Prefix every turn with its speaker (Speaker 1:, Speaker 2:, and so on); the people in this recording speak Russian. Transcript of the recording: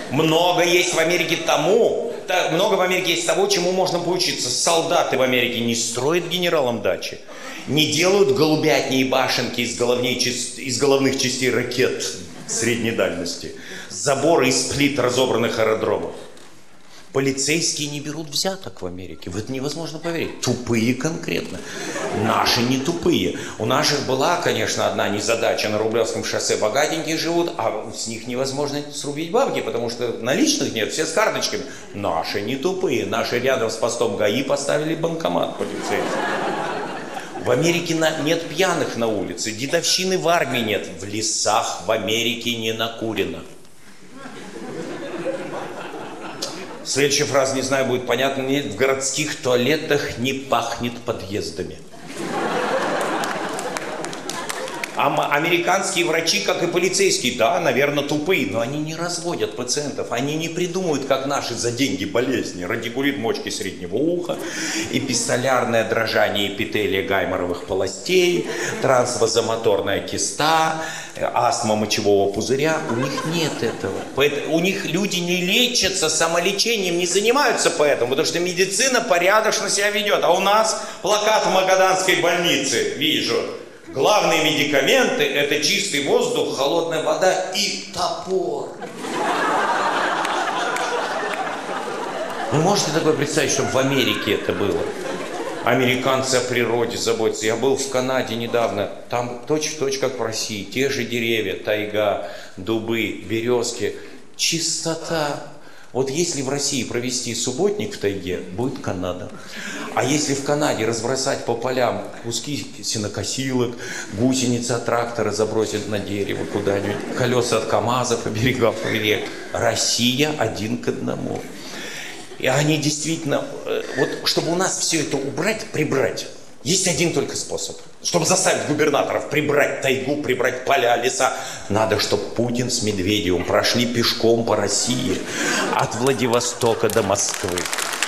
Speaker 1: Много есть в Америке много в Америке есть того, чему можно поучиться. Солдаты в Америке не строят генералам дачи, не делают голубятни и башенки из головных частей ракет средней дальности, заборы из плит разобранных аэродромов. Полицейские не берут взяток в Америке. В это невозможно поверить. Тупые конкретно. Наши не тупые. У наших была, конечно, одна незадача. На Рублевском шоссе богатенькие живут, а с них невозможно срубить бабки, потому что наличных нет, все с карточками. Наши не тупые. Наши рядом с постом ГАИ поставили банкомат полицейский. В Америке нет пьяных на улице, дедовщины в армии нет. В лесах в Америке не накурено. Следующая фраза, не знаю, будет понятна. Нет, в городских туалетах не пахнет подъездами. Американские врачи, как и полицейские, да, наверное, тупые, но они не разводят пациентов, они не придумывают, как наши, за деньги болезни. Радикулит мочки среднего уха, эпистолярное дрожание эпителия гайморовых полостей, трансвазомоторная киста, астма мочевого пузыря. У них нет этого. У них люди не лечатся самолечением, не занимаются поэтому, потому что медицина порядочно себя ведет. А у нас плакат в Магаданской больнице, вижу. Главные медикаменты – это чистый воздух, холодная вода и топор. Вы можете такое представить, чтобы в Америке это было? Американцы о природе заботятся. Я был в Канаде недавно, там точь-в-точь, как в России. Те же деревья, тайга, дубы, березки. Чистота. Вот если в России провести субботник в тайге, будет Канада. А если в Канаде разбросать по полям куски сенокосилок, гусеницы от трактора забросить на дерево куда-нибудь, колеса от КамАЗа по берегам рек, Россия 1 к 1. И они действительно, вот чтобы у нас все это убрать, прибрать, есть один только способ. Чтобы заставить губернаторов прибрать тайгу, прибрать поля, леса, надо, чтобы Путин с Медведевым прошли пешком по России от Владивостока до Москвы.